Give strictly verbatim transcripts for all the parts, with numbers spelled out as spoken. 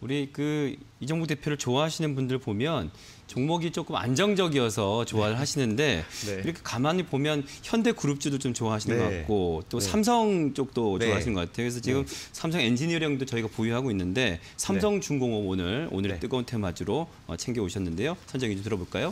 우리 그 이정국 대표를 좋아하시는 분들 보면 종목이 조금 안정적이어서 좋아를 네. 하시는데 네. 이렇게 가만히 보면 현대그룹주도 좀 좋아하시는 네. 것 같고 또 네. 삼성 쪽도 네. 좋아하시는 것 같아요. 그래서 지금 네. 삼성 엔지니어링도 저희가 보유하고 있는데 삼성중공업 오늘 오늘의 네. 뜨거운 테마주로 챙겨 오셨는데요. 선정이 좀 들어볼까요?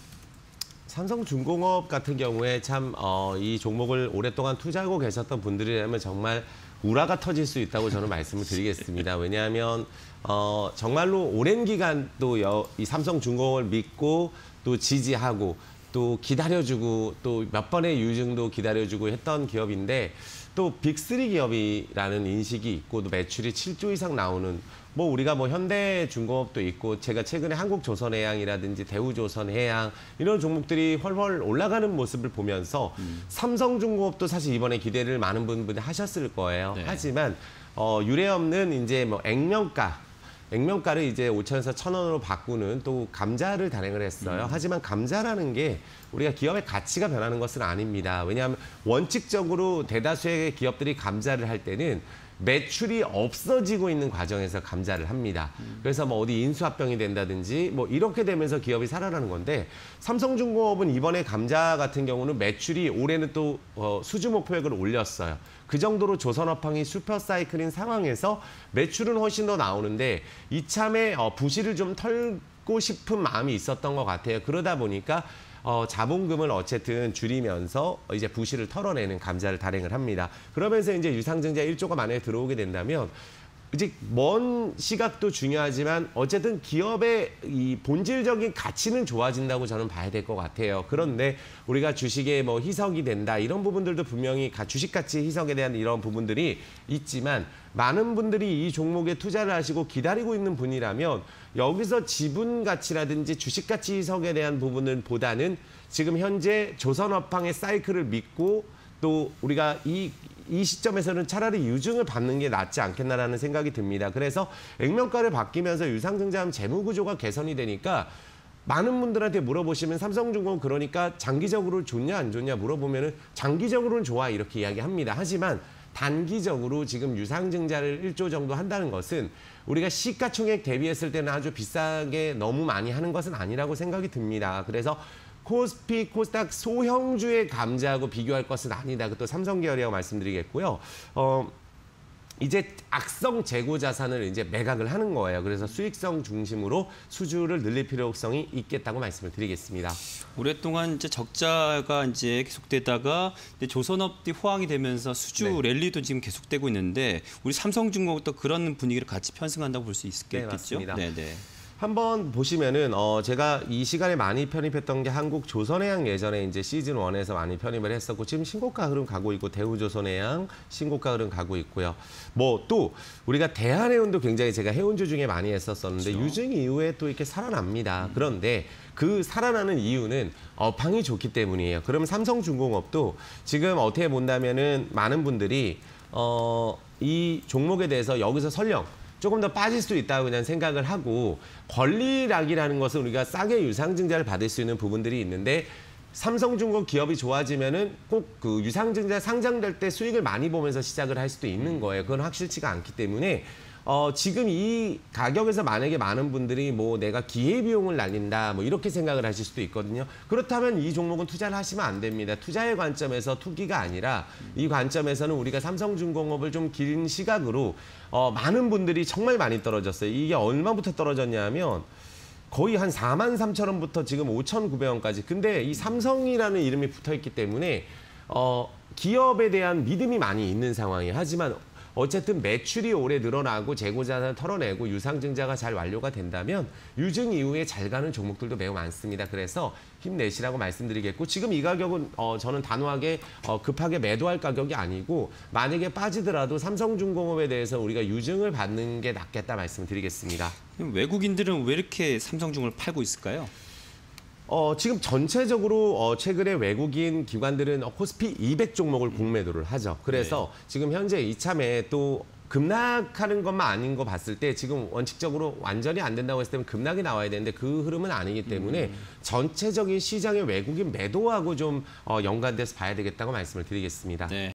삼성중공업 같은 경우에 참 어, 이 종목을 오랫동안 투자하고 계셨던 분들이라면 정말 우라가 터질 수 있다고 저는 말씀을 드리겠습니다. 왜냐하면 어, 정말로 오랜 기간 또 이 삼성중공업을 믿고 또 지지하고 또 기다려주고 또 몇 번의 유증도 기다려주고 했던 기업인데 또 빅쓰리 기업이라는 인식이 있고 또 매출이 칠조 이상 나오는 뭐 우리가 뭐 현대중공업도 있고 제가 최근에 한국조선해양이라든지 대우조선해양 이런 종목들이 훨훨 올라가는 모습을 보면서 음. 삼성중공업도 사실 이번에 기대를 많은 분들이 하셨을 거예요. 네. 하지만 어, 유례없는 이제 뭐 액면가 액면가를 이제 오천에서 천 원으로 바꾸는 또 감자를 단행을 했어요. 음. 하지만 감자라는 게 우리가 기업의 가치가 변하는 것은 아닙니다. 왜냐하면 원칙적으로 대다수의 기업들이 감자를 할 때는 매출이 없어지고 있는 과정에서 감자를 합니다. 음. 그래서 뭐 어디 인수합병이 된다든지 뭐 이렇게 되면서 기업이 살아나는 건데 삼성중공업은 이번에 감자 같은 경우는 매출이 올해는 또 어, 수주 목표액을 올렸어요. 그 정도로 조선업황이 슈퍼사이클인 상황에서 매출은 훨씬 더 나오는데 이참에 어, 부실을 좀 털고 싶은 마음이 있었던 것 같아요. 그러다 보니까 어, 자본금을 어쨌든 줄이면서 이제 부실을 털어내는 감자를 단행을 합니다. 그러면서 이제 유상증자 일조가 만약에 들어오게 된다면 이제 먼 시각도 중요하지만 어쨌든 기업의 이 본질적인 가치는 좋아진다고 저는 봐야 될 것 같아요. 그런데 우리가 주식에 뭐 희석이 된다 이런 부분들도 분명히 주식 가치 희석에 대한 이런 부분들이 있지만 많은 분들이 이 종목에 투자를 하시고 기다리고 있는 분이라면 여기서 지분 가치라든지 주식 가치 희석에 대한 부분은 보다는 지금 현재 조선업황의 사이클을 믿고 또 우리가 이, 이 시점에서는 차라리 유증을 받는 게 낫지 않겠나라는 생각이 듭니다. 그래서 액면가를 바뀌면서 유상증자하면 재무구조가 개선이 되니까 많은 분들한테 물어보시면 삼성중공업 그러니까 장기적으로 좋냐 안 좋냐 물어보면은 장기적으로는 좋아 이렇게 이야기합니다. 하지만 단기적으로 지금 유상증자를 일조 정도 한다는 것은 우리가 시가총액 대비했을 때는 아주 비싸게 너무 많이 하는 것은 아니라고 생각이 듭니다. 그래서 코스피, 코스닥 소형주의 감자하고 비교할 것은 아니다. 또 삼성계열이라고 말씀드리겠고요. 어, 이제 악성 재고 자산을 이제 매각을 하는 거예요. 그래서 수익성 중심으로 수주를 늘릴 필요성이 있겠다고 말씀을 드리겠습니다. 오랫동안 이제 적자가 이제 계속되다가 이제 조선업이 호황이 되면서 수주 네. 랠리도 지금 계속되고 있는데 우리 삼성중공업도 그런 분위기를 같이 편승한다고 볼 수 있겠죠? 네, 맞습니다. 네, 네. 한번 보시면은 어 제가 이 시간에 많이 편입했던 게 한국조선해양 예전에 이제 시즌 원에서 많이 편입을 했었고 지금 신고가 흐름 가고 있고 대우조선해양 신고가 흐름 가고 있고요. 뭐 또 우리가 대한해운도 굉장히 제가 해운주 중에 많이 했었었는데 그렇죠. 유증 이후에 또 이렇게 살아납니다. 음. 그런데 그 살아나는 이유는 업황이 좋기 때문이에요. 그러면 삼성중공업도 지금 어떻게 본다면은 많은 분들이 어 이 종목에 대해서 여기서 설령 조금 더 빠질 수 있다고 그냥 생각을 하고 권리락이라는 것은 우리가 싸게 유상증자를 받을 수 있는 부분들이 있는데 삼성중공업 기업이 좋아지면은 꼭 그 유상증자 상장될 때 수익을 많이 보면서 시작을 할 수도 있는 거예요. 그건 확실치가 않기 때문에 어, 지금 이 가격에서 만약에 많은 분들이 뭐 내가 기회비용을 날린다 뭐 이렇게 생각을 하실 수도 있거든요. 그렇다면 이 종목은 투자를 하시면 안 됩니다. 투자의 관점에서 투기가 아니라 이 관점에서는 우리가 삼성중공업을 좀 긴 시각으로 어, 많은 분들이 정말 많이 떨어졌어요. 이게 얼마부터 떨어졌냐 하면 거의 한 사만 삼천 원부터 지금 오천구백 원까지. 근데 이 삼성이라는 이름이 붙어있기 때문에 어, 기업에 대한 믿음이 많이 있는 상황이에요. 하지만 어쨌든 매출이 올해 늘어나고 재고자산을 털어내고 유상증자가 잘 완료가 된다면 유증 이후에 잘 가는 종목들도 매우 많습니다. 그래서 힘내시라고 말씀드리겠고 지금 이 가격은 어, 저는 단호하게 어, 급하게 매도할 가격이 아니고 만약에 빠지더라도 삼성중공업에 대해서 우리가 유증을 받는 게 낫겠다 말씀드리겠습니다. 외국인들은 왜 이렇게 삼성중공업을 팔고 있을까요? 어, 지금 전체적으로 어, 최근에 외국인 기관들은 코스피 이백 종목을 공매도를 하죠. 그래서 네. 지금 현재 이참에 또 급락하는 것만 아닌 거 봤을 때 지금 원칙적으로 완전히 안 된다고 했을 때는 급락이 나와야 되는데 그 흐름은 아니기 때문에 음. 전체적인 시장의 외국인 매도하고 좀 어, 연관돼서 봐야 되겠다고 말씀을 드리겠습니다. 네.